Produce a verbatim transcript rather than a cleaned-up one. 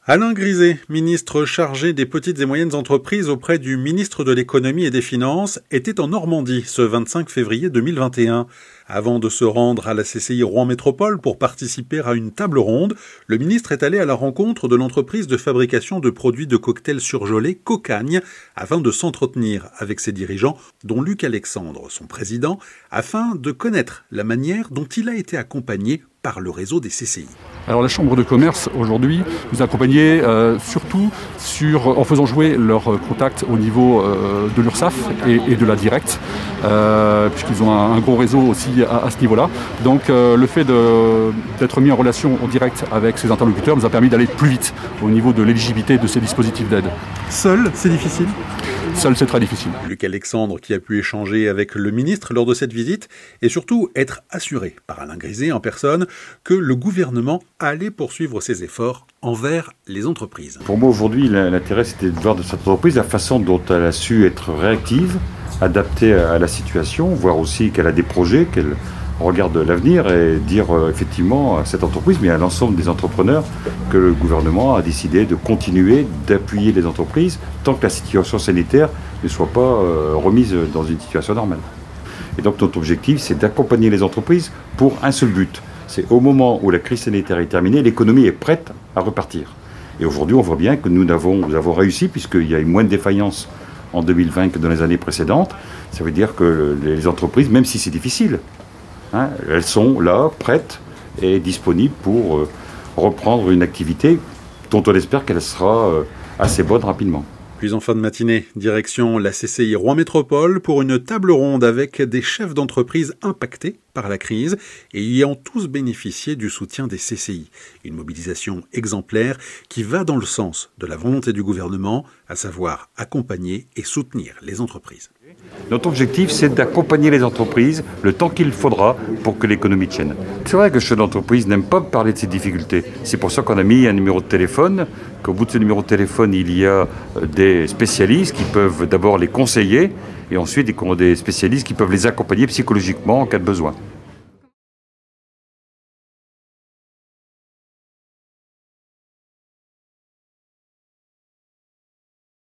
Alain Griset, ministre chargé des petites et moyennes entreprises auprès du ministre de l'économie et des finances, était en Normandie ce vingt-cinq février deux mille vingt et un. Avant de se rendre à la C C I Rouen Métropole pour participer à une table ronde, le ministre est allé à la rencontre de l'entreprise de fabrication de produits de cocktails surgelés Cocagne afin de s'entretenir avec ses dirigeants, dont Luc Alexandre, son président, afin de connaître la manière dont il a été accompagné par le réseau des C C I. Alors la Chambre de commerce aujourd'hui nous a accompagnés euh, surtout sur, en faisant jouer leurs contacts au niveau euh, de l'URSSAF et, et de la Directe, euh, puisqu'ils ont un, un gros réseau aussi à, à ce niveau-là. Donc euh, le fait d'être mis en relation en direct avec ces interlocuteurs nous a permis d'aller plus vite au niveau de l'éligibilité de ces dispositifs d'aide. Seul, c'est difficile ? Seul, c'est très difficile. Luc Alexandre qui a pu échanger avec le ministre lors de cette visite et surtout être assuré par Alain Griset en personne que le gouvernement allait poursuivre ses efforts envers les entreprises. Pour moi aujourd'hui, l'intérêt c'était de voir de cette entreprise la façon dont elle a su être réactive, adaptée à la situation, voir aussi qu'elle a des projets, qu'elle regarde l'avenir et dire euh, effectivement à cette entreprise, mais à l'ensemble des entrepreneurs, que le gouvernement a décidé de continuer d'appuyer les entreprises tant que la situation sanitaire ne soit pas euh, remise dans une situation normale. Et donc notre objectif, c'est d'accompagner les entreprises pour un seul but. C'est au moment où la crise sanitaire est terminée, l'économie est prête à repartir. Et aujourd'hui, on voit bien que nous avons, nous avons réussi, puisqu'il y a eu moins de défaillances en deux mille vingt que dans les années précédentes. Ça veut dire que les entreprises, même si c'est difficile, hein, elles sont là, prêtes et disponibles pour euh, reprendre une activité dont on espère qu'elle sera euh, assez bonne rapidement. Puis en fin de matinée, direction la C C I Rouen Métropole pour une table ronde avec des chefs d'entreprise impactés par la crise et ayant tous bénéficié du soutien des C C I. Une mobilisation exemplaire qui va dans le sens de la volonté du gouvernement, à savoir accompagner et soutenir les entreprises. Notre objectif, c'est d'accompagner les entreprises le temps qu'il faudra pour que l'économie tienne. C'est vrai que le chef d'entreprise n'aime pas parler de ses difficultés. C'est pour ça qu'on a mis un numéro de téléphone, qu'au bout de ce numéro de téléphone, il y a des spécialistes qui peuvent d'abord les conseiller et ensuite des spécialistes qui peuvent les accompagner psychologiquement en cas de besoin.